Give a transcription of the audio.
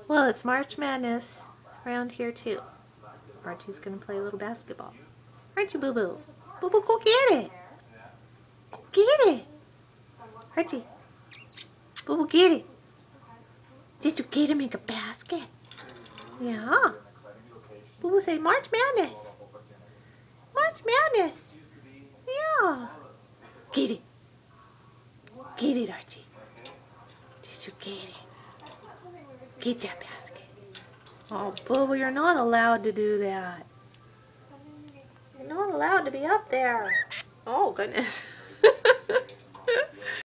Well, it's March Madness around here too. Archie's gonna play a little basketball. Aren't you, Boo Boo? Boo Boo, go get it. Go get it. Archie. Boo Boo, get it. Did you get him in a basket? Yeah. Boo Boo say March Madness. March Madness. Yeah. Get it. Get it, Archie. Did you get it? Get that basket. Oh, Boo Boo, you're not allowed to do that. You're not allowed to be up there. Oh, goodness.